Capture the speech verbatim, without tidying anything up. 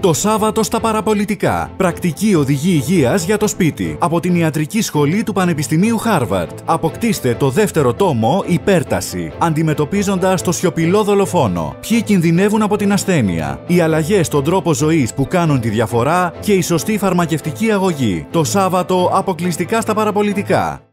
Το Σάββατο στα παραπολιτικά. Πρακτική οδηγή υγείας για το σπίτι. Από την Ιατρική Σχολή του Πανεπιστημίου Χάρβαρντ. Αποκτήστε το δεύτερο τόμο Υπέρταση. Αντιμετωπίζοντας το σιωπηλό δολοφόνο. Ποιοι κινδυνεύουν από την ασθένεια. Οι αλλαγές στον τρόπο ζωής που κάνουν τη διαφορά και η σωστή φαρμακευτική αγωγή. Το Σάββατο αποκλειστικά στα παραπολιτικά.